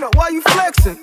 up, why you flexing?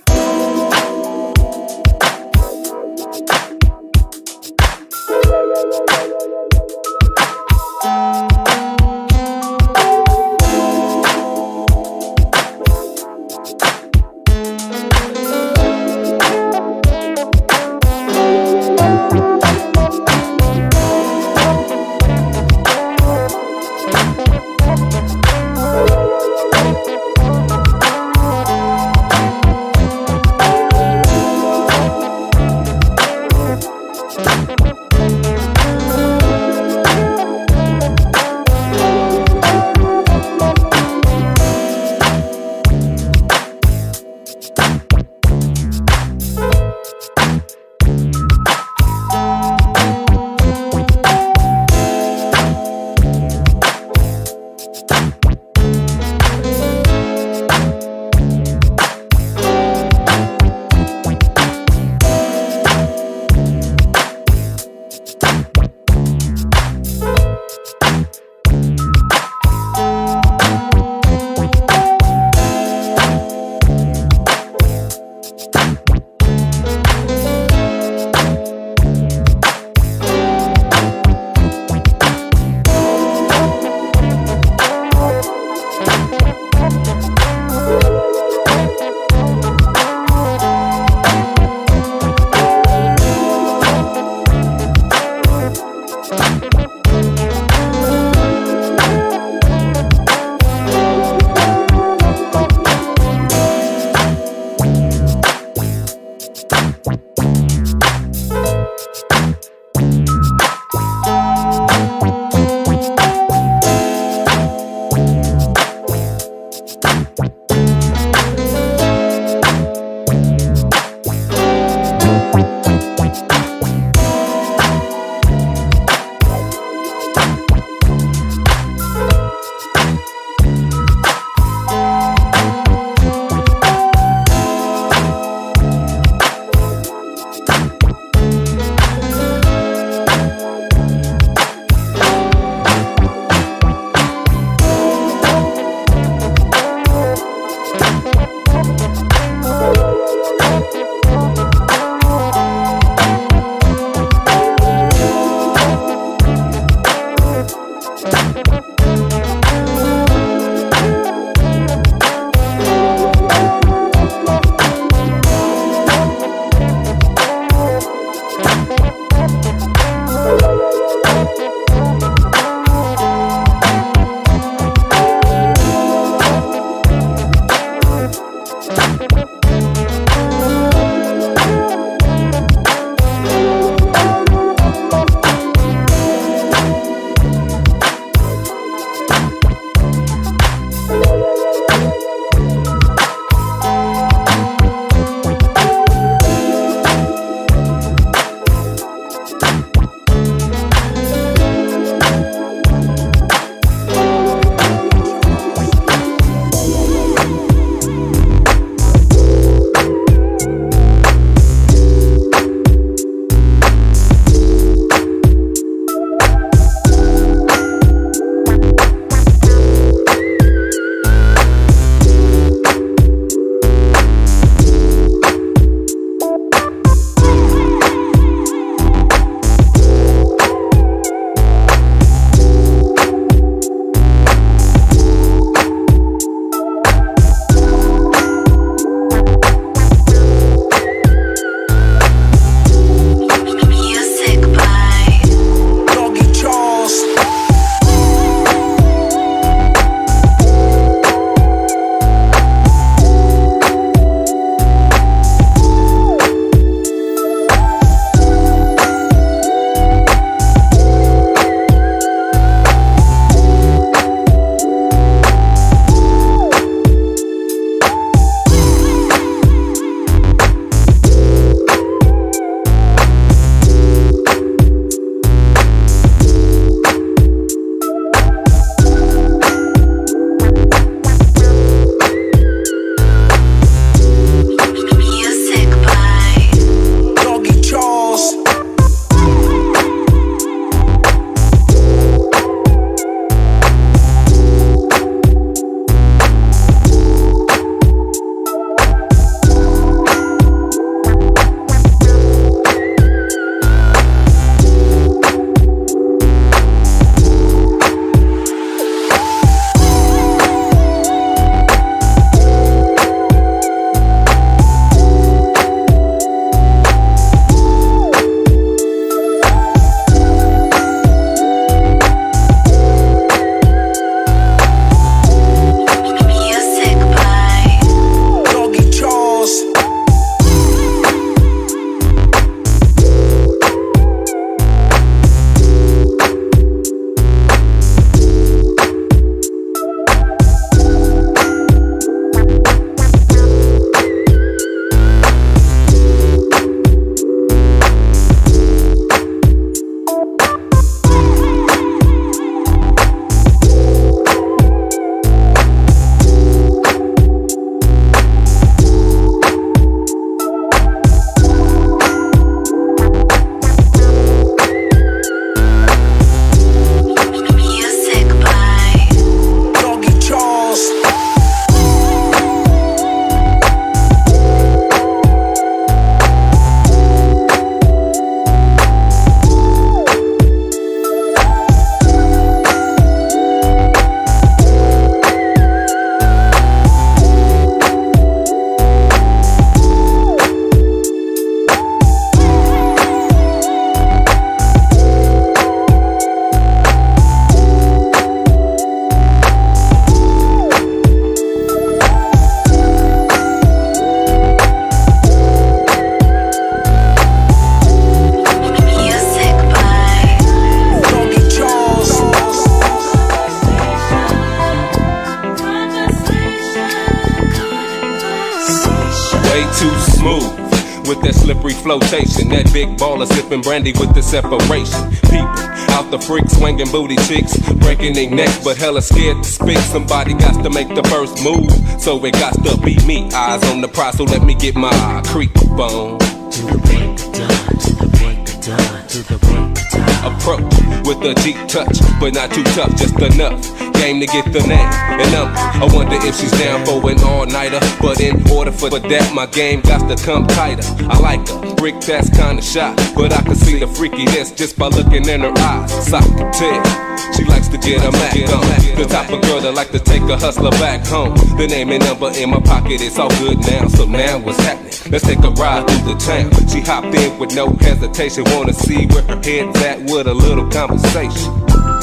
way too smooth. With that slippery flotation, that big baller sipping brandy with the separation. People out the freak swinging booty cheeks, breaking their necks, but hella scared to speak. Somebody got to make the first move, so it got to be me. Eyes on the prize, so let me get my creep on. To the break of dawn, to the break of dawn, to the break of dawn. Approach with a G touch, but not too tough, just enough game to get the name and number. I wonder if she's down for an all-nighter, but in order for that, my game got to come tighter. I like her, brick that's kinda shy, but I can see the freakiness just by looking in her eyes. So I can tell she likes to get a Mac on. The type of girl that like to take a hustler back home. The name and number in my pocket, it's all good now. So now what's happening? Let's take a ride through the town. She hopped in with no hesitation, wanna see where her head's at with a little conversation.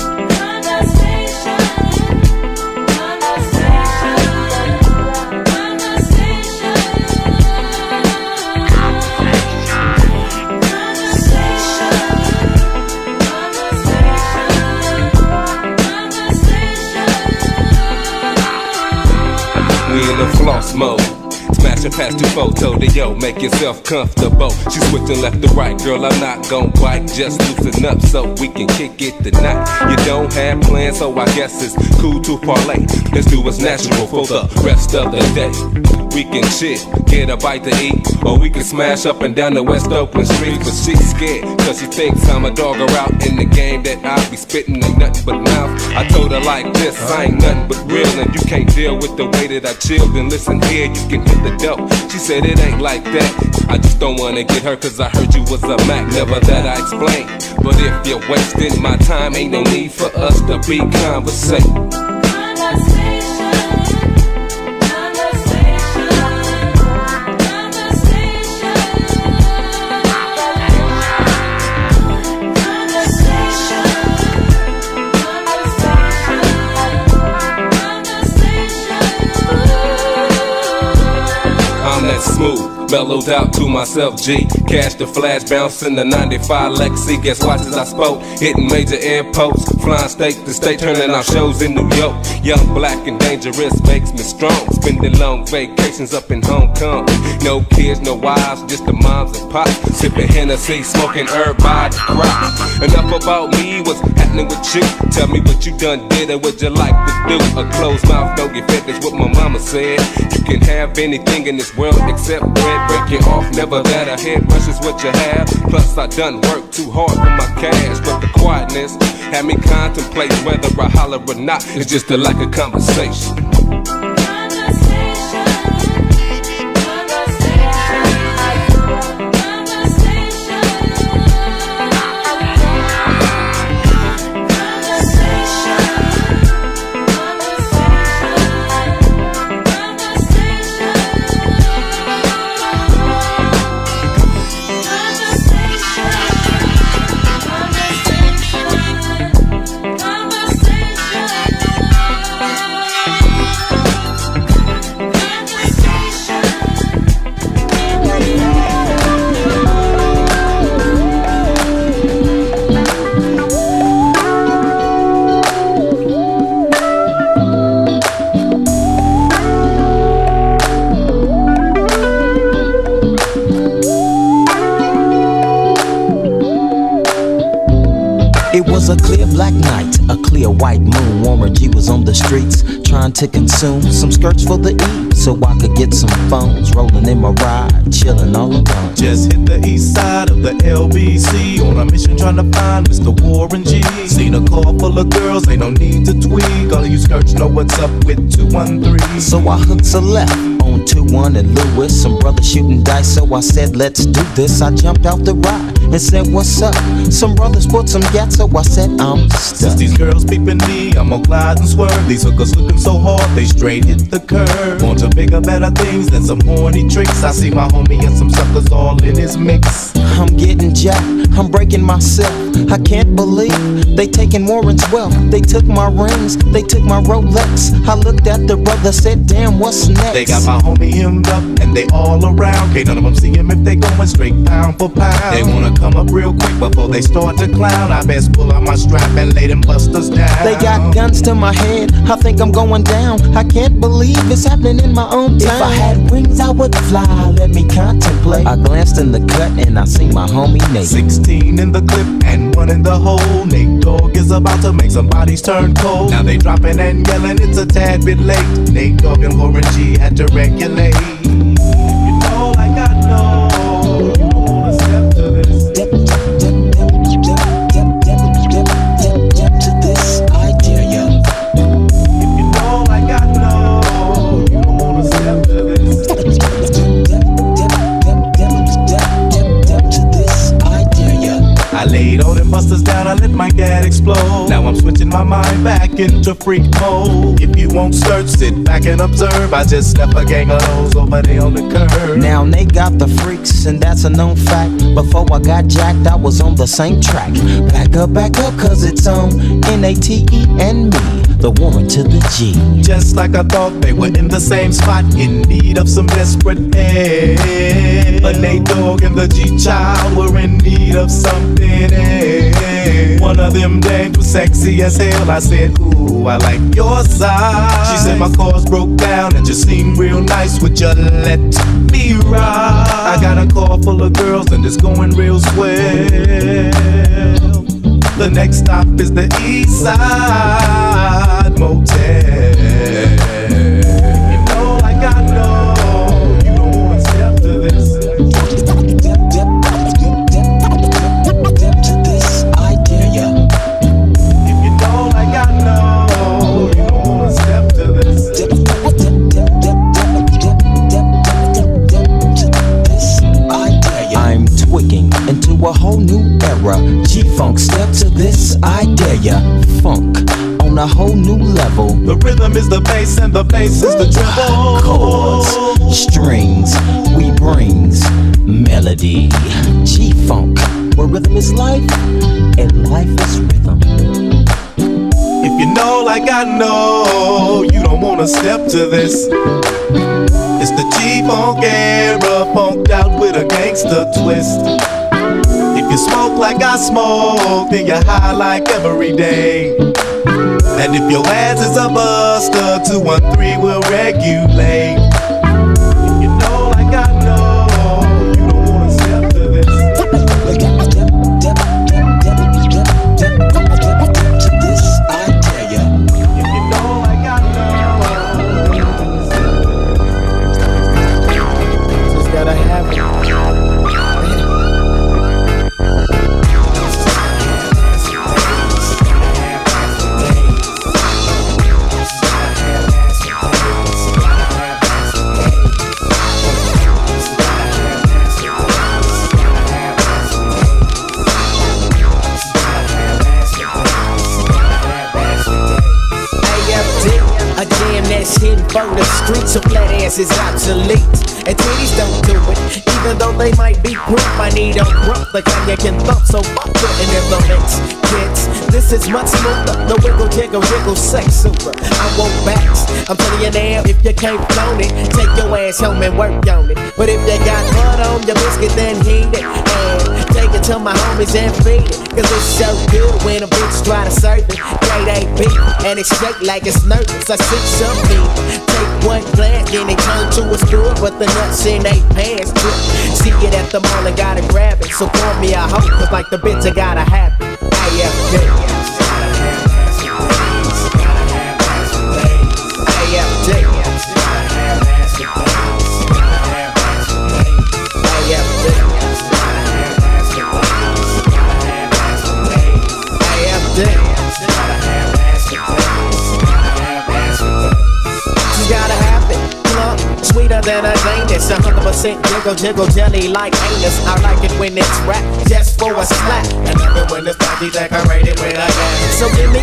We in the floss mode, smashing past 2 photos to yo, make yourself comfortable. She switching left to right, girl, I'm not gon' bite, just loosen up so we can kick it tonight. You don't have plans, so I guess it's cool to parlay. Let's do what's natural for the rest of the day. We can chill, get a bite to eat, or we can smash up and down the West Oakland streets. But she's scared, cause she thinks I'm a dog her out in the game that I be spitting ain't nothing but mouth. I told her like this, I ain't nothing but real, and you can't deal with the way that I chill. Then listen here, you can hit the dope. She said it ain't like that, I just don't wanna get her cause I heard you was a Mac. Never that I explain, but if you're wasting my time, ain't no need for us to be conversating. Smooth, mellowed out to myself, G. Cash the flash, bouncing the 95 Lexi. Guess watch as I spoke, hitting major airports, flying state to state, turning out shows in New York. Young, black, and dangerous makes me strong. Spending long vacations up in Hong Kong. No kids, no wives, just the moms and pops. Sipping Hennessy, smoking herb by the crop. Enough about me, what's happening with you? Tell me what you done did and what you like to do. A closed mouth don't get fed, that's what my mama said. You can have anything in this world except bread. Break it off, never that a head rush is what you have. Plus I done work too hard for my cash, but the quietness had me contemplate whether I holler or not. It's just a lack of conversation. It was a clear black night, a clear white moon. Warren G was on the streets trying to consume some skirts for the E, so I could get some phones. Rolling in my ride, chilling all alone. Just hit the east side of the LBC on a mission trying to find Mr. Warren G. Seen a car full of girls, ain't no need to tweak. All of you skirts know what's up with 213. So I hooked a left on 21 and Lewis. Some brothers shooting dice, so I said let's do this. I jumped out the ride and said what's up. Some brothers put some gas, so I said I'm stuck. Since these girls peeping me, I'm gonna glide and swerve. These hookers looking so hard, they straight hit the curve. Want to bigger, better things than some horny tricks. I see my homie and some suckers all in his mix. I'm getting jacked, I'm breaking myself. I can't believe they taking Warren's wealth. They took my rings, they took my Rolex. I looked at the brother, said damn, what's next? They got my homie hemmed up and they all around. Can't none of them see him if they going straight pound for pound. They wanna come up real quick before they start to clown. I best pull out my strap and lay them busters down. They got guns to my head, I think I'm going going down. I can't believe it's happening in my own town. If I had wings, I would fly. Let me contemplate. I glanced in the cut and I seen my homie Nate. 16 in the clip and 1 in the hole. Nate Dogg is about to make some bodies turn cold. Now they dropping and yelling, it's a tad bit late. Nate Dogg and Warren G had to regulate. You know, like I know, you don't wanna step to this. Step to this, I dare ya. If you know, like I know, you don't wanna step to this. Step to this, I dare ya. I laid all them busters down, I let my gat explode. Now I'm switching my mind back into freak mode. If you won't search, sit back and observe. I just left a gang of those over there on the curb. Now they got the freaks, and that's a known fact. Before I got jacked, I was on the same track. Back up, cause it's on Nate and me, the Warren to the G. Just like I thought, they were in the same spot, in need of some desperate help. But Nate Dogg and the G-Child were in need of something else. One of them dames was sexy as hell. I said, ooh, I like your size. She said my cars broke down and just seemed real nice. Would you let me ride? I got a car full of girls and it's going real swell. The next stop is the East Side Motel. You know, like I know, you don't wanna step to this. Step to this, I dare ya. If you know, like I know, you don't wanna step to this. Step to this, I dare ya. I'm twigging into a whole new era. G-Funk, step to this, I dare ya. Funk on a whole new level. The rhythm is the bass and the bass is the treble. Chords, strings, we brings melody. G-Funk, where rhythm is life and life is rhythm. If you know, like I know, you don't wanna step to this. It's the G-Funk era, funked out with a gangster twist. If you smoke like I smoke, then you're high like every day. And if your ass is a buster, 213 will regulate. If you know, like I know, you don't wanna step to this. To this, I dare ya. If you know, like I know, just gotta have it. Hidden from the streets, so flat ass is obsolete. And titties don't do it, even though they might be proof. I need a grump, the kind you can thump, so fuck putting in the mix. Kids, this is much smoother, the wiggle, jiggle, jiggle, sex super. I want backs, I'm telling you now, if you can't flown it, take your ass home and work on it. But if you got mud on your biscuit, then heat it. And take it to my homies and feed it. Cause it's so good when a bitch try to serve it. Grade A beat, and it's shake like it's nervous. I see some meat, take one glance, then they turn to a stool, but the nuts in they pants drip. See it at the mall and gotta grab it. So pour me a hoe, cause like the bitch I gotta have it. AFD. Sweeter than a Danish, 100% jiggle, jiggle, jelly like anus. I like it when it's rap, just for a slap. And love it when it's party decorated with a gas. So gimme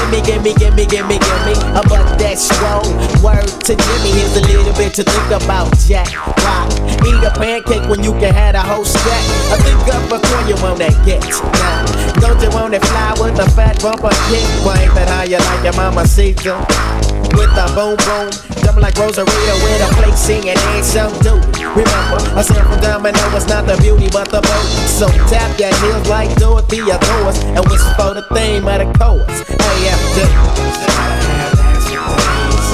a butt that's strong. Word to Jimmy, here's a little bit to think about, Jack. Why eat a pancake when you can have a whole stack? I think up before you want that get. Nah, don't you want that fly with a fat bumper kick? Why ain't that how you like your mama Caesar? With a boom boom, jumping like Rosarita with a plate singing and some dude. Remember, I said from Domino, it's not the beauty but the boat. So tap your heels like Dorothea Doors and whisper for the theme of the chorus. AFD.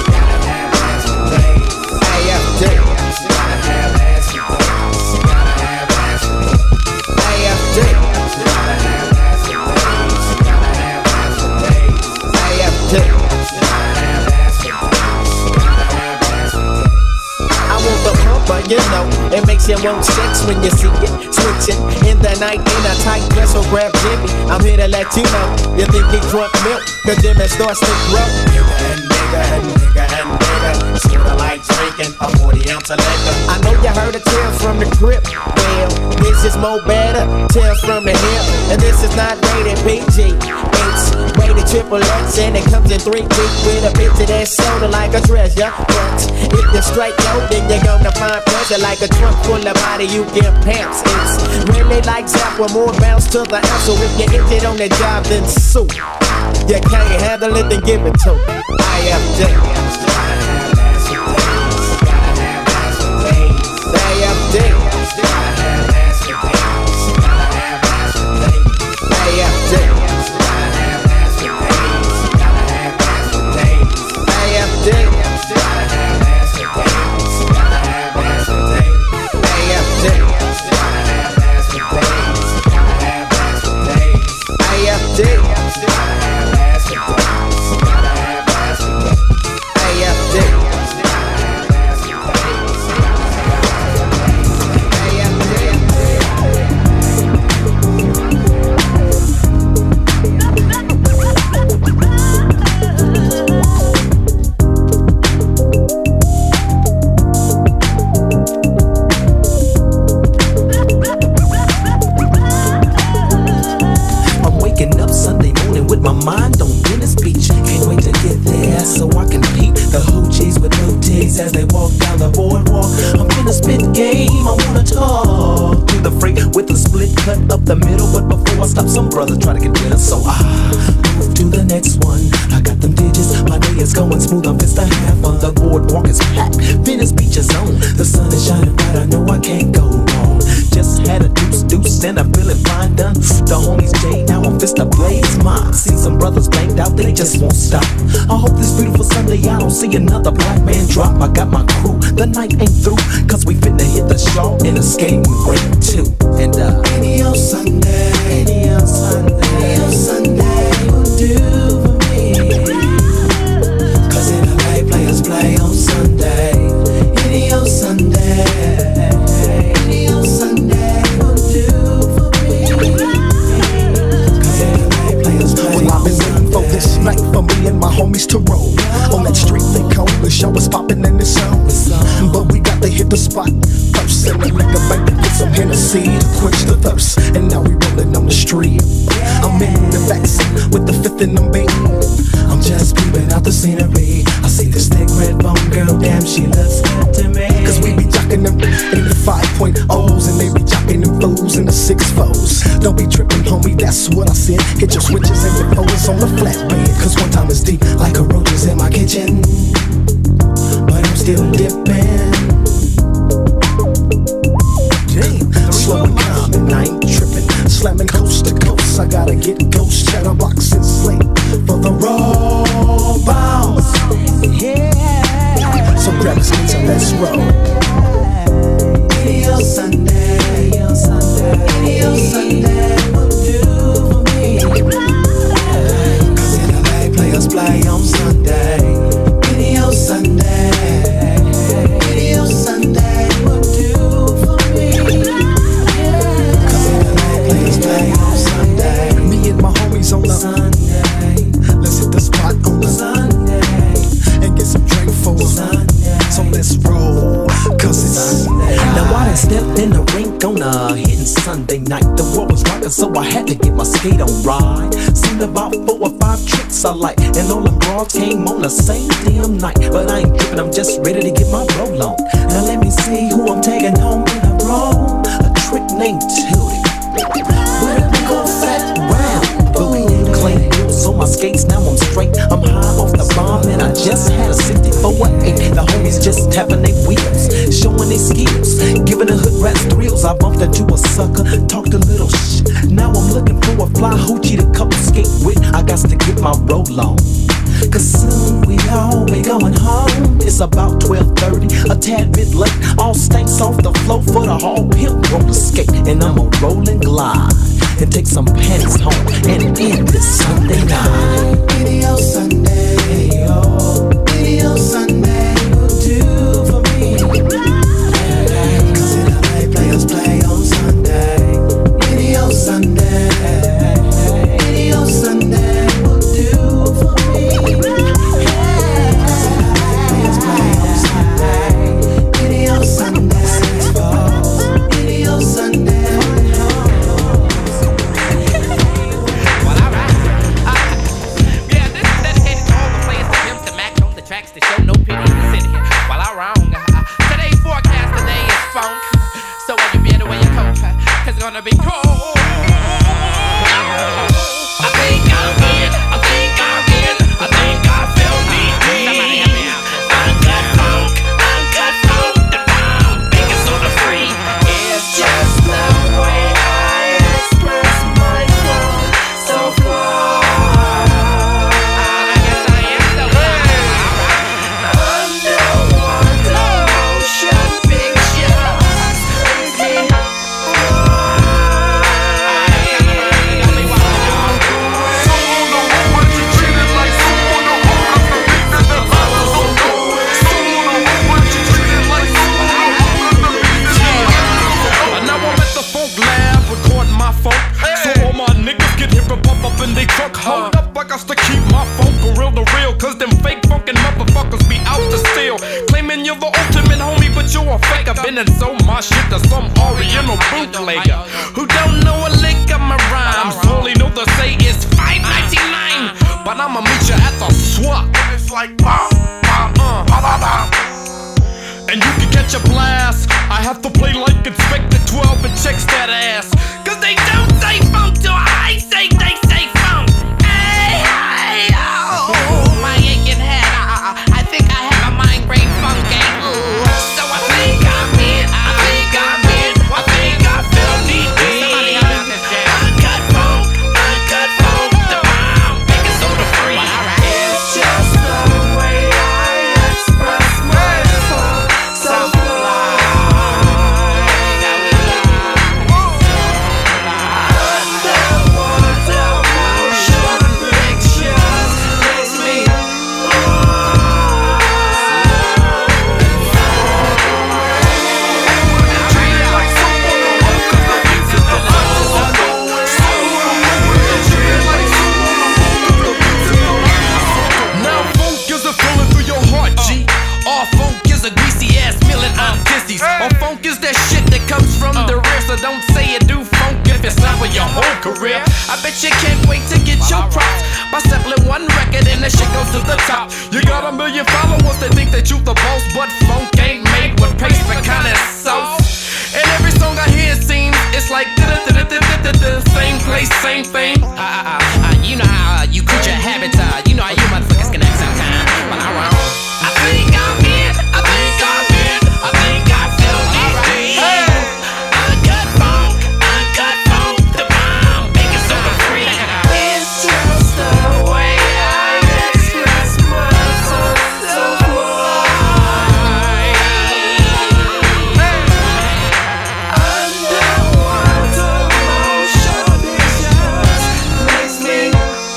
you know. It makes you want sex when you see it switching in the night in a tight dress. So grab Jimmy, I'm here to let you know. You think he drunk milk, cause Jimmy starts to grow. Bigger and bigger and bigger. Sorta like drinking a 40-ounce of liquor. I know you heard the tales from the grip. Well, this is more better. Tales from the hip. And this is not rated PG. It's rated triple X, and it comes in 3 deep with a bitch that's soda like a treasure. But if you strike low, then you're gonna find pleasure like a trunk full of body you get pamps. It's really like Zap with more bounce to the ounce. So if you hit it on the job, then sue. You can't handle it, then give it to me. IFJ. As they walk down the boardwalk, I'm in a spit game. I wanna talk to the freak with a split cut up the middle. But before I stop, some brothers try to get with us, so I move to the next one. I got them digits, my day is going smooth. I'm fist a half on the boardwalk is packed. Venice Beach is on, the sun is shining bright. I know I can't go wrong. Just had a deuce and I'm feeling fine done. The homies J, now I'm fist ablaze. Mine, see some brothers banged out, they just won't stop. I hope this beautiful Sunday I don't see another black man drop. I got my crew, the night ain't through, cause we finna hit the show in a skating break too. And any old Sunday, any old Sunday, any old Sunday will do for me. Cause in LA players play on Sunday. Any old Sunday, any old Sunday will do for me. Cause in LA players play on Sunday. Well, I've been waiting for this night for me and my homies to roll. On that street they call the show was popping in the zone. But we got to hit the spot first. And we like a bank to get some Hennessy to quench the thirst. And now we rolling on the street. I'm in the backseat with the fifth in the beat. I'm just peeping out the scenery. I see this thick red bone girl, damn she looks good to me. Cause we be jocking them in the 5.0s. And they be jocking them fools in the 6.4s. Don't be tripping homie, that's what I said. Hit your switches and your focus on the flatbed. Cause one time it's deep like a roaches in my kitchen. But I'm still dipping. Damn, slow and calm and I ain't tripping. Slamming coast to coast, I gotta get ghost chatterbox and slate for the raw bounce. Yeah. So grab a seat and let's roll. Any old Sunday, any old Sunday, any old Sunday will do for me. Cause in LA players play on Sunday. Any old Sunday, any old Sunday will do for me. Cause in LA players play on Sunday. Me and my homies on the Sunday. Let's hit the spot on the Sunday and get some drink for a Sunday. So let's roll, cause it's Sunday. Now I done stepped in the rink on a hitting Sunday night. The world was rocking, so I had to get my skate on ride. Seen about 4 or 5 tricks I like, and all them broads came on the same damn night. But I ain't tripping, I'm just ready to get my roll on. Now let me see who I'm taking home in a roll. A trick named Tootie with a big old fat round booty. Clean wheels on my skates, now I'm straight. I'm high off the bomb and I just had a 64-8. The homies just tapping their wheels, showing their skills, giving the hood rats thrills. I bumped into a sucker, talked a little shh. Now I'm looking for a fly hoochie to couple skate with. I got to get my roll on, cause soon we all be going home. It's about 12:30, a tad bit late. All stanks off the floor for the whole pimp roller skate. And I'm a roll and glide and take some panties home and end this Sunday night. Any old Sunday, any old Sunday will do for me. funk. So when you better wear your coat, cause it's gonna be cold. I think I'm in, I think I'm in, I think I feel me. Somebody help me out. Uncut funk, the bomb, baking soda free. It's just the way I express my soul, so far. I guess I am so far. Underwater motion pictures makes me in they truck, hold up, I got to keep my funk real to real. Cause them fake funkin' motherfuckers be out to steal. Claiming you're the ultimate homie, but you're a fake. I've been and sold my shit to some original bootlegger who don't know a lick of my rhymes. Only know the say is $5.99, but I'ma meet you at the swap. It's like bam, bam, bam. And you can catch a blast. I have to play like Inspector 12 and checks that ass. Cause they don't say funk till I say they say funk. Hey, hey, oh, my aching head. I think I have a migraine funky. So I think I'm in, I think I'm in, I think I feel deep. Somebody help me out this jam. Uncut funk, the bomb, baking soda free. It's just the way I express myself. So or funk is that shit that comes from the rear. So don't say you do funk if it's not with your whole career. I bet you can't wait to get your props by sampling one record and that shit goes to the top. You got 1 million followers that think that you the boss, but funk ain't made with paste but kinda sauce. And every song I hear seems it's like same place, same thing. You know how you creature habits. You know how you motherfuckers can act sometimes. But I'm wrong. I think I'm in, I think I'm in, I think I feel deep. Uncut funk, the bomb, baking soda free. It's just the way I express myself. So underwater motion pictures makes me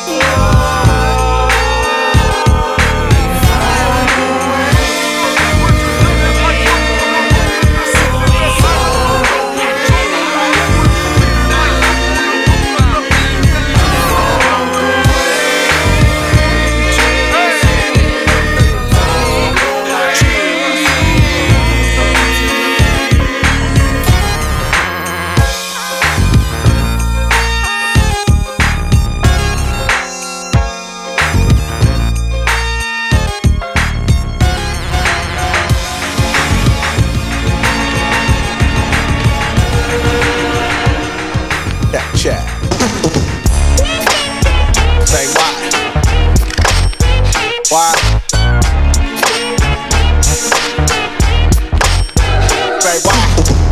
Chat. Say why? Why? Say why?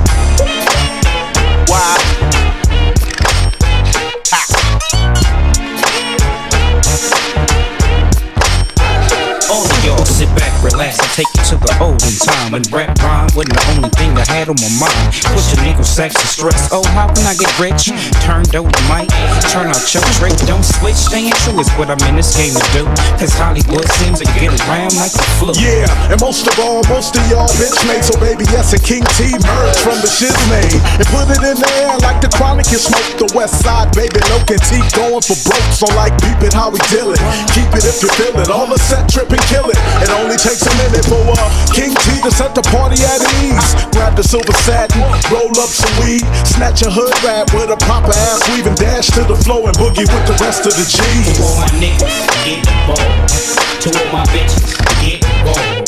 Why? All of y'all sit back, relax, and take it to the olden time when rap rhyme wasn't the only thing I had on my mind. Push a nigga sex and stress. Oh, how can I get rich? Turned over the mic, turn out your trick. Don't switch, staying true is what I'm in this game to do. Cause Hollywood seems to get around like the flu. Yeah, and most of y'all bitch made. So baby, yes, and King T merged from the shiz made and put it in the air like the Chronic. You smoke the West Side, baby. Loke and T going for broke. So like, beep it how we deal it. Keep it if you feel it. All the set, trip and kill it. It only takes a minute for King T to set the party at ease. Grab the silver satin, roll up some weed, snatch a hood rap with a proper ass weave and dash to the floor and boogie with the rest of the G's. To all my niggas, get ball. To all my bitches, get ball.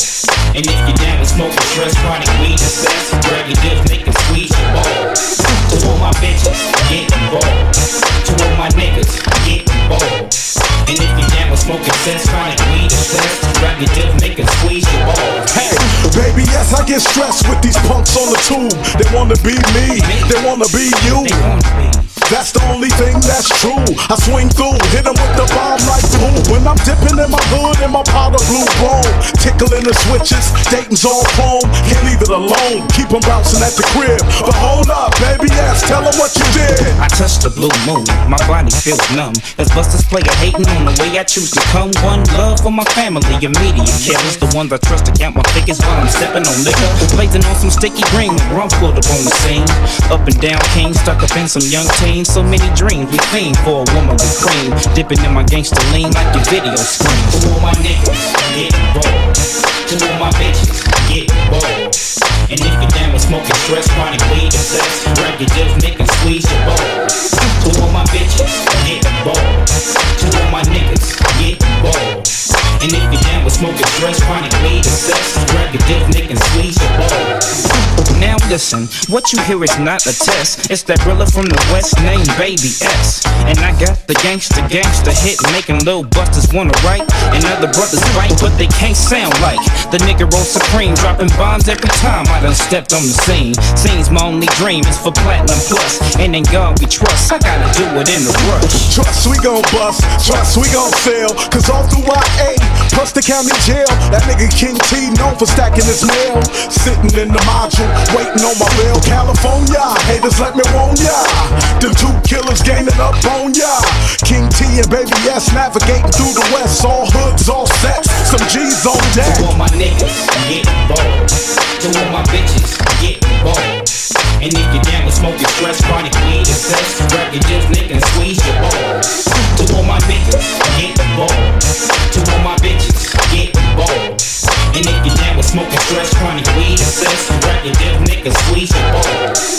And if you're down with smoking stress, chronic weed and sex, grab your dip, make it squeeze your balls. To all my bitches, get involved. To all my niggas, get involved. And if you're down with smoking sex, chronic weed and sex, grab your dip, make it squeeze your balls. Hey, baby, yes, I get stressed with these punks on the tube. They wanna be me, they wanna be you. They wanna be. That's the only thing that's true. I swing through, hit them with the bomb like boom. When I'm dipping in my hood in my powder blue chrome, tickling the switches, Dayton's all chrome. Can't leave it alone, keep them bouncing at the crib. But hold up, baby, yes, tell them what you did. I touched the blue moon, my body feels numb. As busters play a hating on the way I choose to come. One love for my family, immediate killers. The ones I trust to count my figures while I'm stepping on liquor. Blazing on some sticky green, rum pulled up on the scene. Up and down king, stuck up in some young teens. So many dreams, we fiend for a woman with cream. Dipping in my gangster lean like your video screen. To all my niggas, get involved. To all my bitches, get involved. And if you're down with smoking stress, chronic weed and sex, grab your dip, make and squeeze your balls. To all my bitches, get involved. To all my niggas, get involved. And if you're down with smoking stress, chronic weed and sex, grab your dip, make and squeeze your balls. Now listen, what you hear is not a test. It's that brother from the West named Baby S. And I got the gangsta hit, making little busters wanna write. And other brothers fight, but they can't sound like the nigga roll supreme, dropping bombs every time I done stepped on the scene. Scene's my only dream, is for platinum plus. And in God we trust, I gotta do it in a rush. Trust we gon' bust, trust we gon' fail. Cause all through YA, plus the county jail, that nigga King T known for stacking his mail. Sitting in the module, waiting on my bill. California, haters let me warn ya. Them two killers gaining up on ya. King T and Baby S navigating through the West. All hoods, all sets, some G's on deck. To all my niggas, get involved. To all my bitches, get involved. And if you're down with smoking stress, chronic weed and sex, grab your dip, nick, and squeeze your balls. To all my niggas, get involved. To all my bitches, get involved. And if you're down with smoking stress, chronic weed and sex, grab your dip, nick, and squeeze your balls.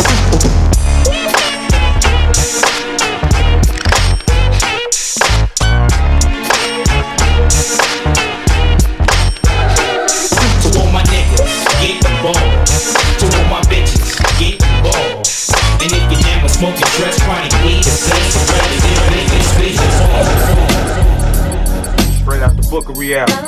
To all my niggas, get involved. To all my bitches, get involved. And if you're down with smoking stress, chronic weed and sex, grab your dip, nick, and squeeze your balls. Straight out the book of reality.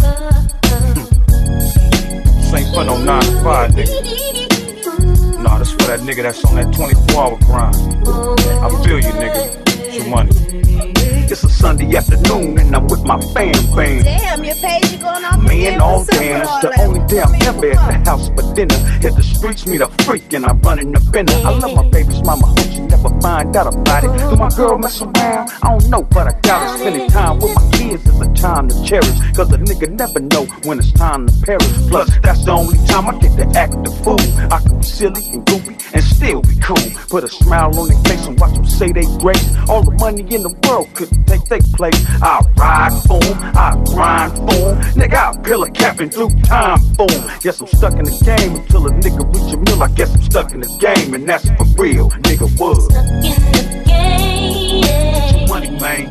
This ain't for no 9 to 5 nigga. Nah, this for that nigga that's on that 24-hour grind. I feel you, nigga. It's your money. It's a Sunday afternoon and I'm with my fam. Damn, your page, you going off Me and all dance, the only day I'm ever at the house for dinner. Hit the streets, meet a freak and I'm running the bender. I love my baby's mama, hope she never find out about it. Do my girl mess around? I don't know, but I doubt it. Spending time with my kids is a time to cherish. Cause a nigga never know when it's time to perish. Plus, that's the only time I get to act the fool. I can be silly and goofy and still be cool. Put a smile on their face and watch them say they grace. All the money in the world couldn't take their place. I ride for 'em, I grind for 'em. Nigga, I peel a cap and do time for 'em. Guess I'm stuck in the game until a nigga reach a mill. I guess I'm stuck in the game and that's for real. Nigga was stuck in the game. Get your money, man.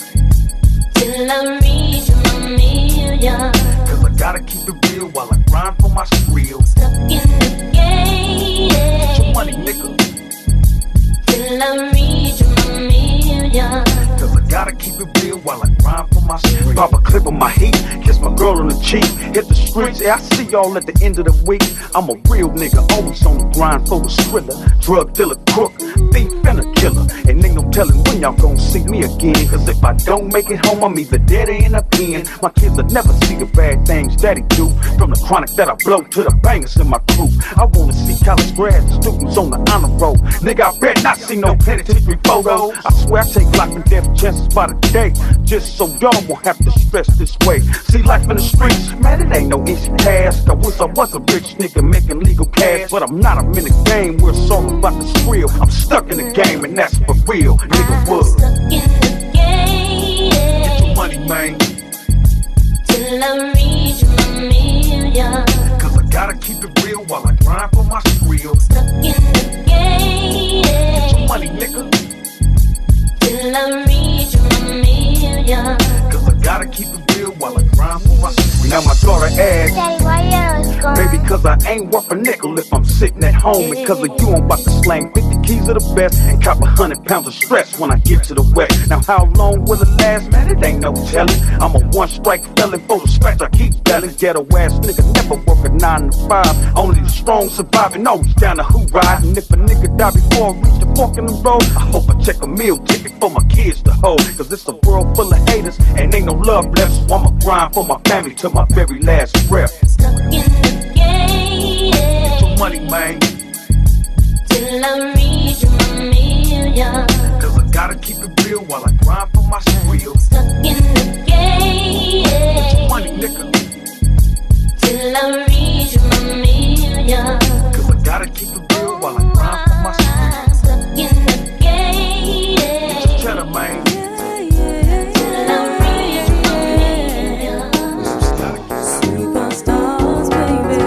Till I reach my million. Cause I gotta keep it real while I grind for my skrill. Stuck in the game. Get your money, nigga. Till I reach my million. Cause I gotta keep it real while I grind for my skrill. Pop a clip of my heat, kiss my girl on the cheek. Hit the streets, yeah, I see y'all at the end of the week. I'm a real nigga, always on the grind for the skriller. Drug dealer, crook, thief and a killer. And ain't no telling when y'all gon' see me again. Cause if I don't make it home, I'm either dead or in a pen. My kids will never see the bad things daddy do. From the chronic that I blow to the bangers in my crew. I wanna see college grads and students on the honor roll. Nigga, I bet not see no penitentiary photos. I swear I take life and death chances by the day. Just so y'all won't have to stress this way. See life in the streets, man, it ain't no easy task. I wish I was a rich nigga making legal cash. But I'm not, I'm in a game where it's all about the skrill. I'm stuck in the game and that's for real. Nigga was stuck in the game. Get your money, man. Till I reach my million. Cause I gotta keep it real while I grind for my skrill. Stuck in the game. Get your money, nigga. Till I reach my million. Cause I gotta keep it real while I grind for my skrill. Now my daughter asks, Daddy, why you Cause I ain't worth a nickel if I'm sitting at home. Because of you, I'm about to slang 50 keys of the best and cop 100 pounds of stress when I get to the west. Now how long will it last, man? It ain't no telling. I'm a one-strike felon for the scratch I keep telling. Ghetto ass nigga never work a 9 to 5. Only the strong surviving, always down to who ride. And if a nigga die before I reach the fork in the road, I hope I check a meal ticket for my kids to hold. Cause it's a world full of haters and ain't no love left. So I'ma grind for my family till my very last breath. Stuck in the game. Get your money, man. Till I reach my million. Cause I gotta keep it real while I grind for my real. Stuck in the game. Get your money, nigga. Till I reach my million. Cause I gotta keep it real while I grind for my real. Stuck in the game. Get your cheddar, man. Till I reach my million. Superstars, baby.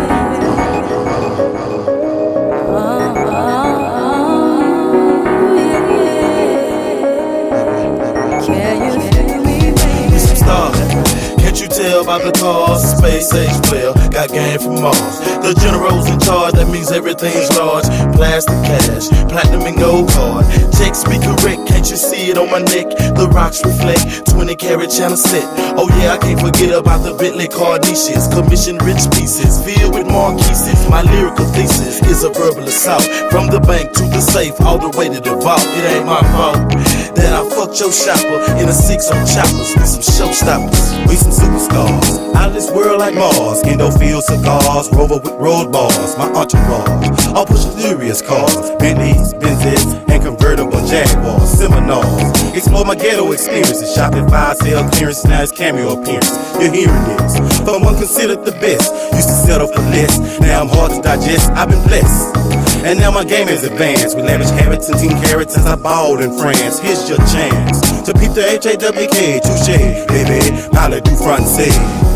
Can't you tell by the cars, space age player, got game from Mars. The general's in charge, that means everything's large. Plastic cash, platinum and gold card. Checks be correct, can't you see it on my neck? The rocks reflect, 20 karat channel set. Oh yeah, I can't forget about the Bentley car niches. Commission rich pieces, filled with marquises. My lyrical thesis is a verbal assault. From the bank to the safe, all the way to the vault. It ain't my fault that I fucked your shopper in a 6 on choppers. We some showstoppers, we some superstars. Out of this world like Mars, Endofield cigars, Rover with road bars. My entourage, all pushing furious cars, Bentleys, Benzes, and convertible Jaguars, Seminars. Explore my ghetto experiences, shopping 5 sale clearance, now it's cameo appearance. You're hearing this, from one considered the best. Used to settle for less, now I'm hard to digest. I've been blessed, and now my game is advanced. With lavish habits and 10 carats since I balled in France. Here's your chance to peep the HAWK, touche, baby, holla do front and say.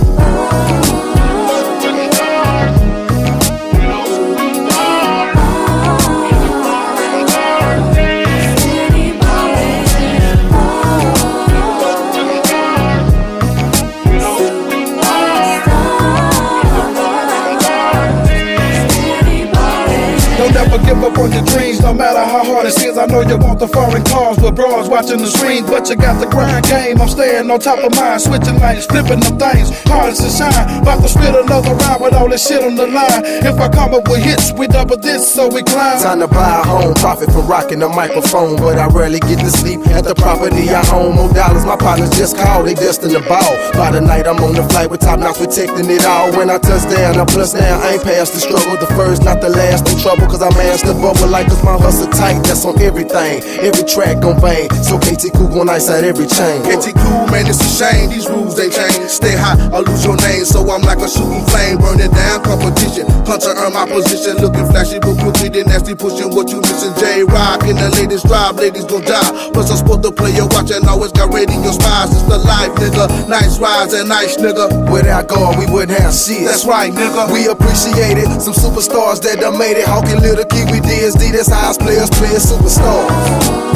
Give up on your dreams, no matter how hard it seems. I know you want the foreign cars with bras watching the screens, but you got the grind game. I'm staying on top of mine, switching lanes, flipping them things, hard as to shine. About to spit another ride with all this shit on the line. If I come up with hits, we double this, so we climb. Time to buy a home, profit from rocking the microphone, but I rarely get to sleep at the property I own. More dollars, my partners just called, they destined to ball. By the night, I'm on the flight with top notch, protecting it all. When I touch down, I plus down, I ain't past the struggle. The first, not the last, in trouble, cause I master the bubble like cause my hustle tight, that's on everything. Every track on bang, so KT Cool gon' ice out every chain. KT Cool, man, it's a shame, these rules ain't changed. Stay hot or lose your name, so I'm like a shooting flame. Burning down competition, hunter earn my position. Looking flashy but quickly, then nasty pushing what you missing. J-Rock in the latest drive, ladies gon' die. Plus I'm supposed to play your watch and always got radio spies. It's the life, nigga, nice rides and nice, nigga. Without God, we wouldn't have shit. That's right, nigga. We appreciate it, some superstars that done made it. Hawking Little Kiwi DSD, that's how us players play superstars.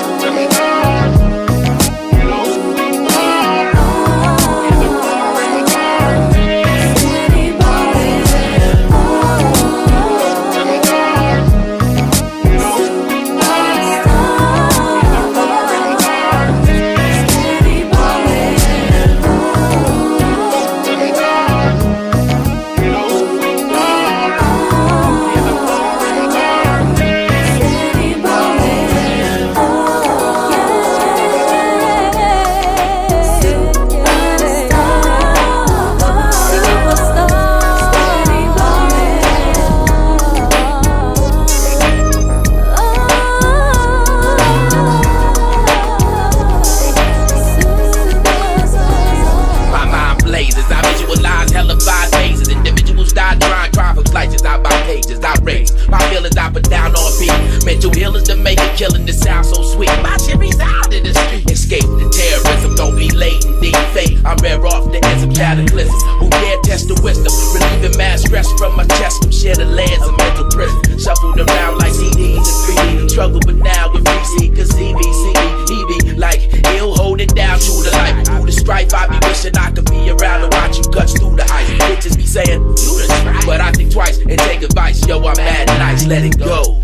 Killing the sound so sweet. My Jimmy's out in the street. Escape the terrorism, don't be late and deep fate. I'm rare off the ends of cataclysm. Who dare test the wisdom? Relieving mad stress from my chest. From share the lands of mental prison. Shuffled around like CDs and 3D. Struggle but now with VC, cause EB, like he'll hold it down through the life. Through the strife, I be wishing I could be around to watch you guts through the ice. Bitches be saying, you the strife. but I think twice and take advice. Yo, I'm mad nice, let it go.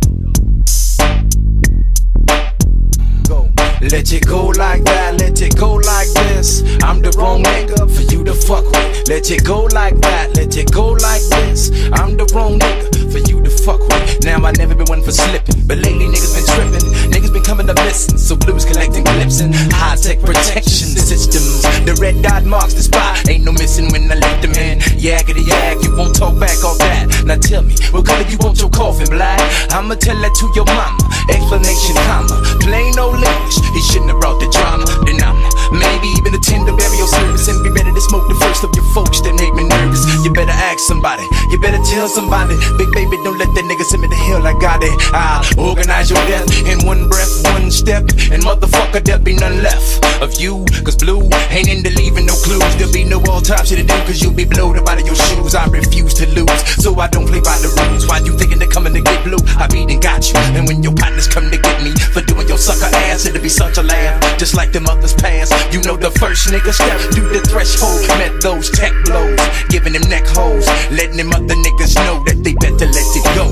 Let it go like that, let it go like this. I'm the wrong nigga for you to fuck with. Let it go like that, let it go like this. I'm the wrong nigga for you to fuck with. Now I never been one for slipping, but lately niggas been tripping. Niggas been coming up missing, so blues collecting clips and high-tech protection systems. The red dot marks the spot, ain't no missing when I let them in. Yakety yak, you won't talk back all that. Now tell me, what color you want your coffin, black? I'ma tell that to your mama. Explanation, comma, plain old English. He shouldn't have brought the drama. Then I'ma maybe even attend the burial service and be ready to smoke the first of your folks that make me nervous. You better ask somebody, you better tell somebody. Big baby, don't let that nigga send me to hell. I got it. I'll organize your death in one breath, one step, and motherfucker, there'll be none left of you. Cause blue ain't into leaving no clues. There'll be no autopsy to do, cause you'll be blowed up out of your shoes. I refuse to lose, so I don't play by the rules. Why you thinking they're coming to get blue? I beat and got you. And when your partners come to get me for doing your sucker ass, it'll be such a laugh. Just like the mothers past. You know the first nigga step through the threshold, met those tech blows, giving them neck holes, letting them other niggas know that they better let it go.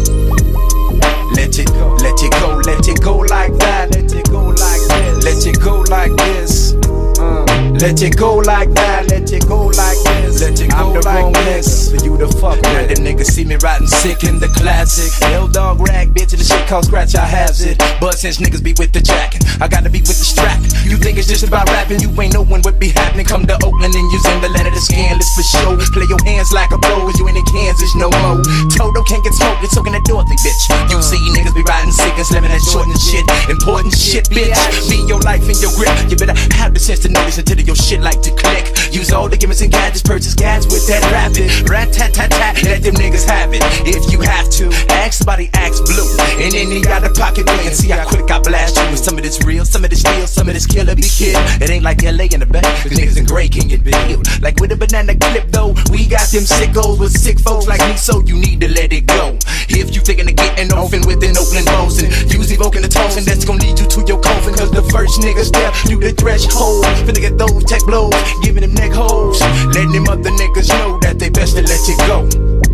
Let it go, let it go, let it go like that. Let it go like this. Let it go like this. Let it go like that. Let it go like this. Let it go like this. For you to fuck with. Now them niggas see me riding sick in the classic. L dog rag bitch and the shit called scratch, I has it. But since niggas be with the jacking, I gotta be with the strap. You think it's just about rapping? You ain't knowing what be happening. Come to Oakland and using the land of the scandalous for show. Play your hands like a pro, you ain't in Kansas no more. Toto can't get smoked, it's soaking a Dorothy bitch. You see niggas be riding sick and slamming that short and shit. Important shit, bitch. Be your life in your grip. You better have the sense to notice until your shit like to click. Use all the gimmicks and gadgets, purchase gas with that rapid. Rat-tat-tat-tat, let them niggas have it. If you have to, ask somebody, ask blue. And then he got a pocket boy and see how quick I blast you. And some of this real, some of this real, some of this killer be killed. It ain't like LA in the back, cause niggas in gray can get billed. Like with a banana clip though, we got them sickos with sick folks like me, so you need to let it go. If you thinking of getting open with an Oakland Bosun, use evoking the toast and that's gonna lead you to your coffin. Cause the first nigga step through the threshold, finna get those tech blows, giving them neck holes, letting them other niggas know that they best to let it go.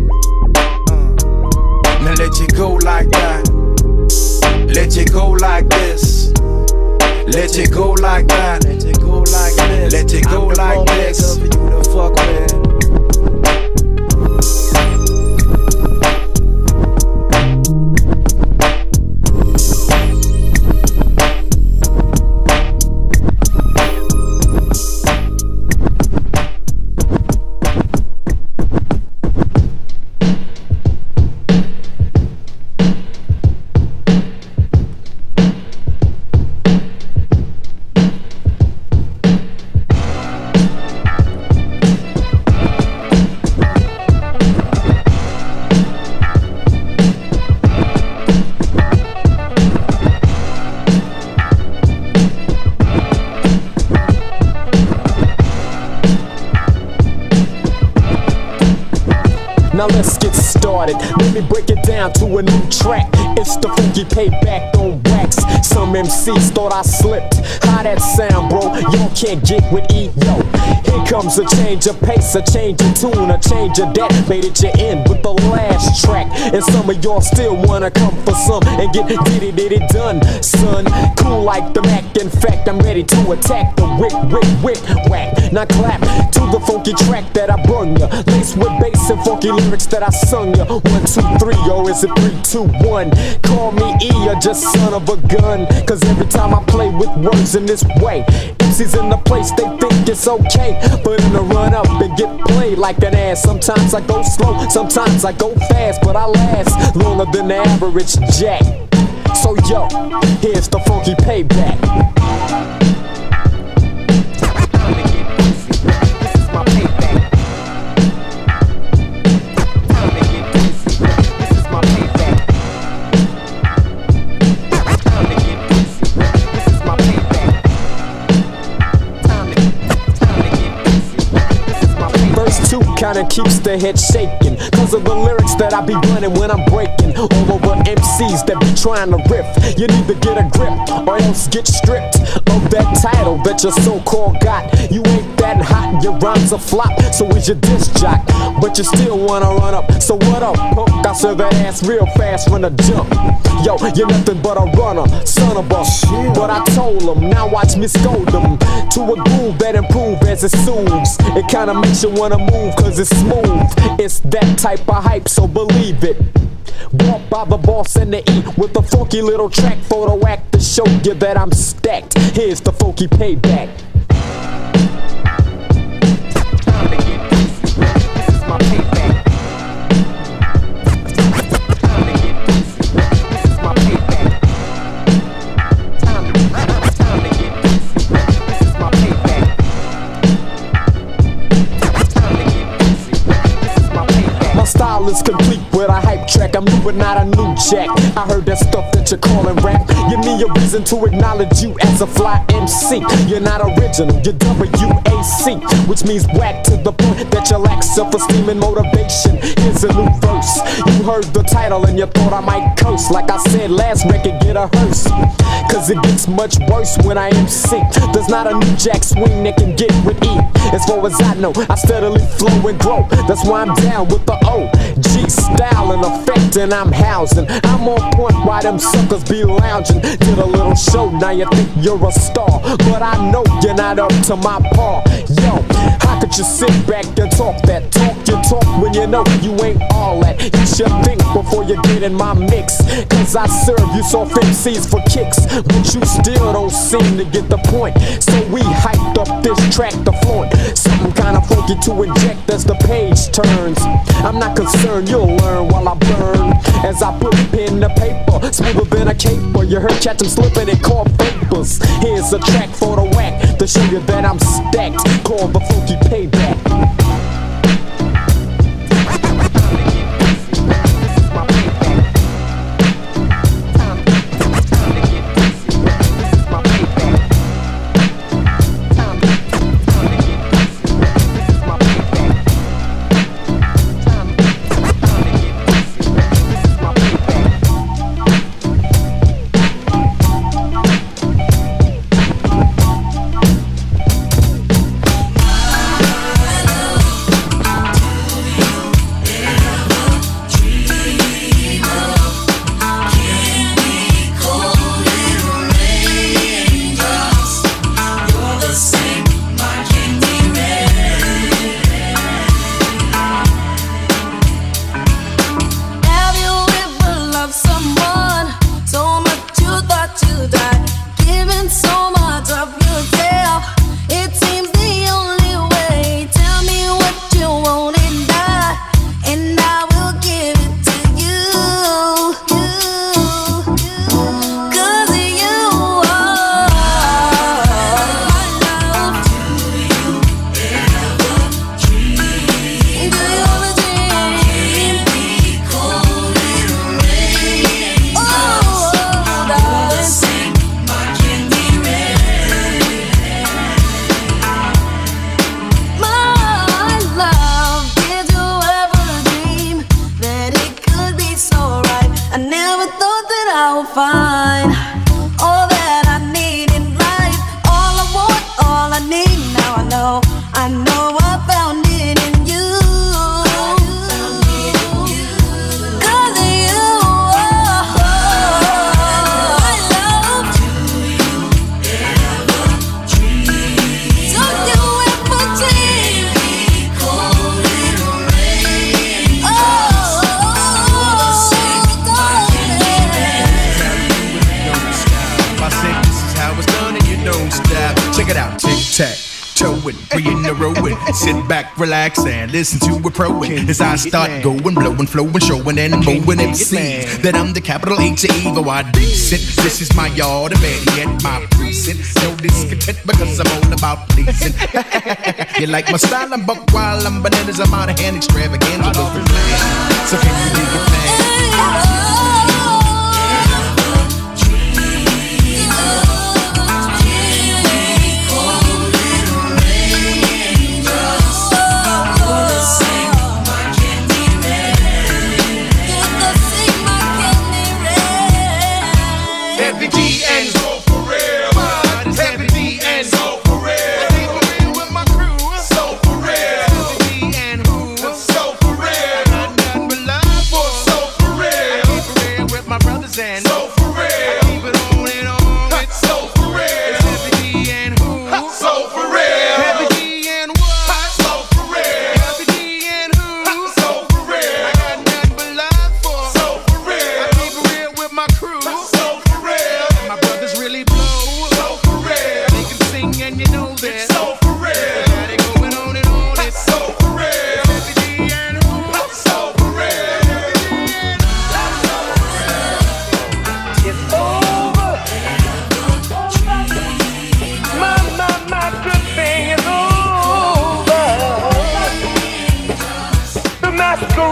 Now let it go like that. Let it go like this. Let it go like that. Let it go like this. Let it go like this. For you to fuck with. Now let's get started. Let me break it down to a new track. It's the funky payback on wax. Some MCs thought I slipped. How that sound, bro? Y'all can't get with E-Yo. Here comes a change of pace, a change of tune, a change of that. Made it your end with the last track. And some of y'all still wanna come for some and get did it done, son. Cool like the Mac. In fact, I'm ready to attack the wick, whack. Now clap to the funky track that I brung ya. Laced with bass and funky lyrics that I sung ya. 1, 2, 3, or is it 3, 2, 1? Call me E or just son of a gun. Cause every time I play with words in this way, MC's in the place, they think it's okay. But in the run up and get played like an ass. Sometimes I go slow, sometimes I go fast, but I last longer than the average jack. So yo, here's the funky payback. Kinda keeps the head shaking cause of the lyrics that I be running when I'm breaking all over MCs that be trying to riff. You need to get a grip or else get stripped of that title that your so-called got. You ain't that hot, your rhymes are flop. So is your disc jock, but you still wanna run up. So what up, punk? I serve that ass real fast from the jump. Yo, you're nothing but a runner, son of a. But I told him, now watch me scold him to a groove that improve as it soothes. It kinda makes you wanna move cause it's smooth. It's that type of hype, so believe it. Walk by the boss and the E with a funky little track photo act to show you that I'm stacked. Here's the funky payback. Time to get busy. This is my payback. Time to get busy. This is my payback. Time to get busy. This is my payback. Time to get busy. This is my payback. My style is complete with a hype track. I'm new but not a new jack. I heard that stuff that you're calling rap. Give me a reason to acknowledge you as a fly MC. You're not original, you're WAC, which means whack to the point that you lack self-esteem and motivation. Here's a new verse. You heard the title and you thought I might curse. Like I said last record, get a hearse, cause it gets much worse when I MC. There's not a new jack swing that can get with E. As far as I know, I steadily flow and grow. That's why I'm down with the OG style and effect, and I'm housing. I'm on point while them suckers be lounging. Did a little show, now you think you're a star, but I know you're not up to my par. Yo, how could you sit back and talk that talk you talk when you know you ain't all that? You should think before you get in my mix, cause I serve you soft MCs for kicks, but you still don't seem to get the point. So we hyped up this track to flaunt something kinda funky to inject as the page turns. I'm not concerned, you'll learn while I burn as I put pen to paper, smoother than a caper. You heard catch them slipping in car papers. Here's a track for the whack to show you that I'm stacked, called the funky payback. Sit back, relax, and listen to a pro as I start going, blowing, flowing, showing, and mowing MCs that I'm the capital H of evil. I decent. This is my yard, and better yet my precinct. No discontent because I'm all about pleasing. You like my style? I'm buck wild, I'm bananas, I'm out of hand, extravaganza. So can you dig it, man? Heavy D and go for real. Heavy D and go for real. With my crew.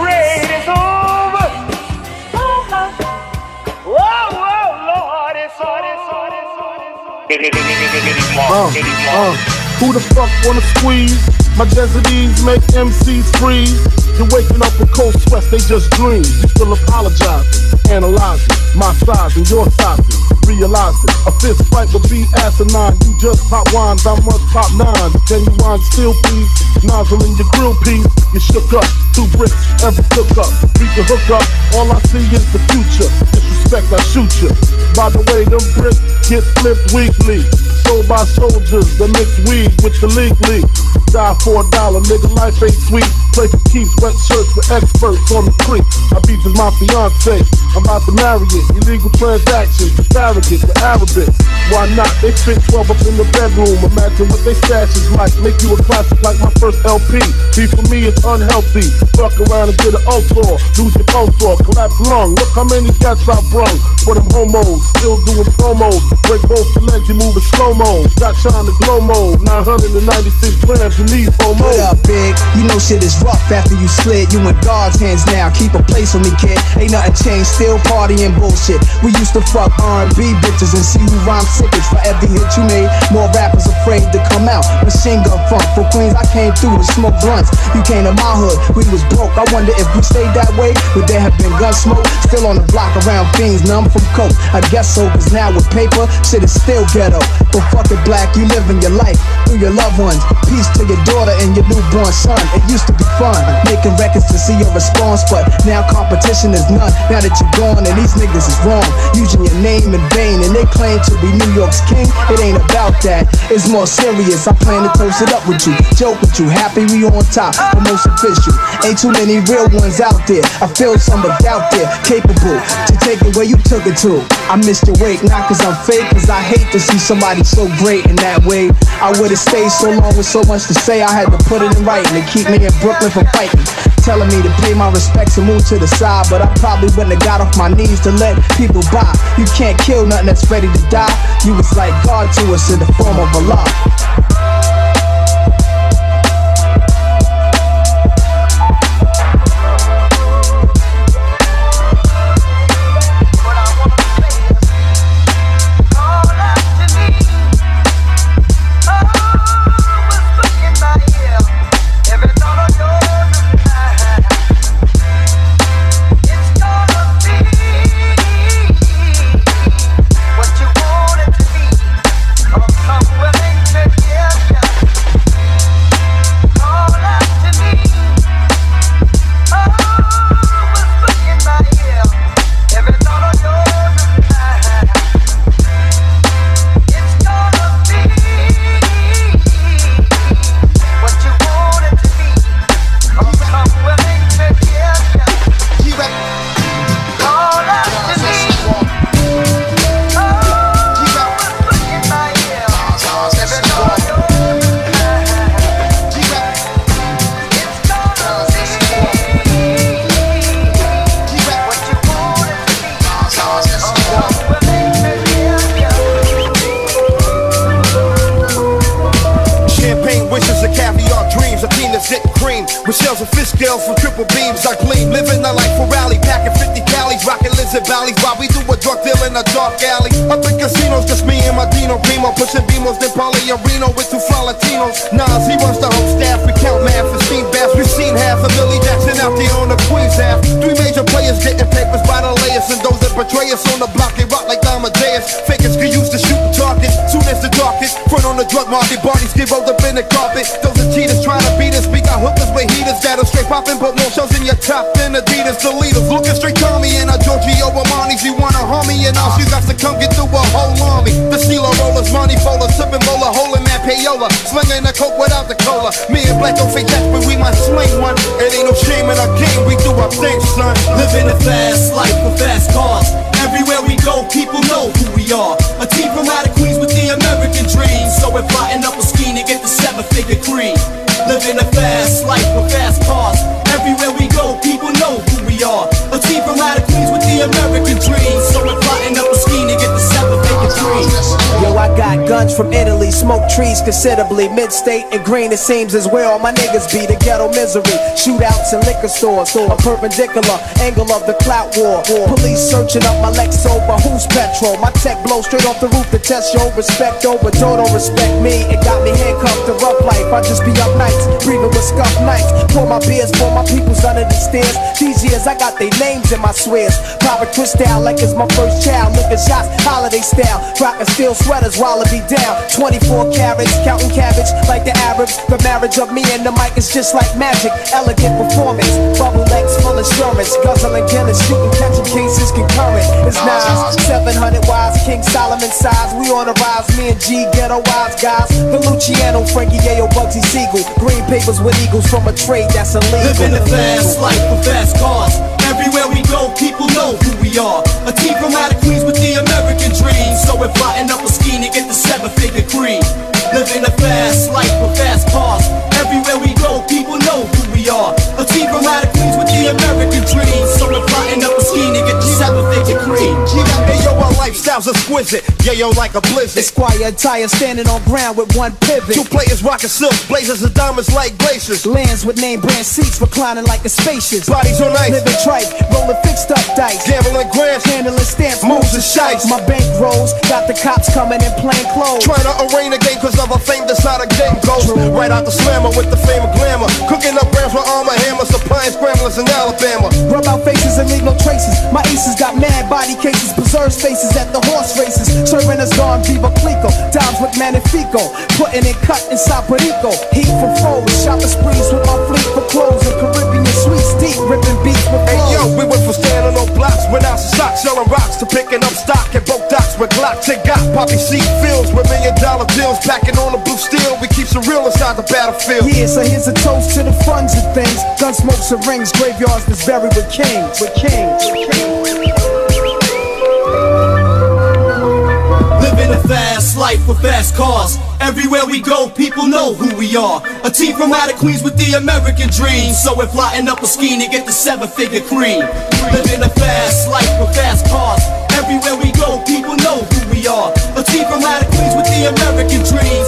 parade is over. Oh, Lord, it's Who the fuck wanna squeeze? My Jezidis make MCs freeze. You're waking up with cold sweats, they just dreams. You still apologizing, analyzing my size and your sizing. Realize it, a fist fight would be asinine. You just pop wines, I must pop nines. Genuine steel piece, nozzle in your grill piece. You shook up, 2 bricks, every cook up. We can hook up, all I see is the future. Disrespect, I shoot you. By the way, them bricks get flipped weekly. Sold by soldiers that mix weed with the league. Die for $1, nigga, life ain't sweet. Play for keeps, wet shirts with experts on the creek. I beat with my fiance, I'm about to marry it. Illegal transactions, surrogate, the Arabic. Why not? They fit 12 up in the bedroom. Imagine what they stash is like. Make you a classic like my first LP. B for me is unhealthy. Fuck around and get an ulcer. Lose your pulse or collapse lung. Look how many cats I brung. For them homos, still doing promos. Break both your legs, you moving slow-mo. Got shine the glow mode. 996 grams, you need FOMO. What up, big? You know shit is rough after you slid. You in God's hands now. Keep a place for me, kid. Ain't nothing changed. Still partying bullshit. We used to fuck R&B bitches and see who rhymes sickest. For every hit you made, more rappers afraid to come out. Machine gun front. For Queens, I came through to smoke blunts. You came to my hood, we was broke. I wonder if we stayed that way, would there have been gun smoke? Still on the block around fiends, numb from coke. I guess so, cause now with paper, shit is still ghetto. But fuck it, black, you living your life through your loved ones. Peace to your daughter and your newborn son. It used to be fun, making records to see your response, but now competition is none. Now that you're gone and these niggas is wrong, using your name in vain and they claim to be New York's king. It ain't about that, it's more serious. I plan to toast it up with you, joke with you, happy we on top, but most official. Ain't too many real ones out there. I feel some but out there, capable to take it where you took it to. I missed your wake, not cause I'm fake, cause I hate to see somebody so great in that way. I would've stayed so long with so much to say, I had to put it in writing to keep me in Brooklyn from fighting. Telling me to pay my respects and move to the side, but I probably wouldn't have got off my knees to let people by. You can't kill nothing that's ready to die. You was like God to us in the form of Allah. With shells and fish scales from triple beams, I gleam. Living a life for rally, packing 50 calories, rocking lizard valleys while we do a drug deal in a dark alley. Up in casinos, just me and my Dino Primo, pushing Beamos, then Paulie and Reno with 2 Florentinos. Nas, he runs the whole staff, we count math and steam baths. We've seen half of Millie Jackson out there on the Queens half. 3 major players getting papers by the layers, and those that betray us on the block, they rock like Amadeus. Fakers can use to shoot and target, soon as the darkest. Front on the drug market, bodies get rolled up in the carpet. Those are cheaters trying to beat us, we got hookers with heaters that'll straight poppin', put more shells in your top than Adidas. The leaders looking straight Tommy and our Giorgio Armani's. You wanna harm me and all, you got to come get through a whole army. The Stilo rollers, money folders, sippin' roller, holding that payola, slinging the coke without the cola. Me and Black don't fake that, but we might sling one. It ain't no shame in our game, we do our thing, son. Living a fast life with fast cars. Everywhere we go, people know who we are. A team from out of Queens with the American dream. So we're plotting up a scheme to get the 7-figure cream. Living a fast life with fast cars. Everywhere we go, people know who we are. A team from out of Queens with the American dream. So we're plotting up a scheme to get the 7-figure dream. Yo, I got guns from Italy, Philly, smoke trees considerably. Mid-state and green, it seems is where all my niggas be. The ghetto misery, shootouts and liquor stores. A perpendicular angle of the clout war. Police searching up my Lex over who's petrol. My tech blow straight off the roof to test your respect over. Don't respect me, it got me handcuffed to rough life. I just be up nights, breathing with scuff nights. Pour my beers for my peoples under the stairs. These years I got their names in my swears. Private twist out like it's my first child. Looking shots, holiday style. Rockin' steel sweaters while I be down. 24 carats, counting cabbage like the Arabs. The marriage of me and the mic is just like magic. Elegant performance, bubble legs full insurance. Guzzling Guinness, shooting, catching cases concurrent. It's 700 wise, King Solomon size. We on the rise, me and G, ghetto wise guys. The Luciano, Frankie Yayo, Bugsy Siegel. Green papers with eagles from a trade that's illegal. Living the fast life with fast cars. Everywhere we go, people know who we are. A team from out of Queens with the American dream. So we're plotting up a scheme to get the 7-figure cream. Living a fast life with fast cars. Everywhere we go, people know who we are. A team from out of Queens with the American dream. So we're plotting up a scheme to get the 7-figure cream. Hey yo, our lifestyle's exquisite. Yeah yo, like a blizzard. Esquire attire standing on ground with one pivot. Two players rocking silk, blazers and diamonds like glaciers. Lands with name brand seats reclining like a spacious. Bodies on ice, living tripe, rolling fixed up dice. Gambling grants, handling stamps, moves and shites. My bank rolls, got the cops coming in plain clothes. Trying to arraign the game cause of a fame that's how the game goes. Right out the slammer with the fame of glamour. Cooking up grams with armor hammer, supplying scramblers in Alabama. Rub out faces and leave no traces. My aces got mad body cases, preserve spaces at the horse races. Serving us on Viva Clico, dimes with Magnifico. Putting it cut inside Puerto Rico. Heat from foes, shopping sprees with my fleet for clothes and Caribbean sweets deep, ripping beats with flows. Hey yo, we went from standing on blocks without socks, selling rocks to picking up stock at broke docks with Glocks and got poppy seat fields with $1 million deals, packing on the blue steel. We keep some real inside the battlefield. Yeah, so here's a toast to the funds and things. Gun smokes and rings, graveyards that's buried with kings. Living a fast life with fast cars. Everywhere we go, people know who we are. A team from out of Queens with the American dream. So we're plotting up a scheme to get the 7-figure cream. Living a fast life with fast cars. Everywhere we go, people know who we are. A team from out of Queens with the American dream.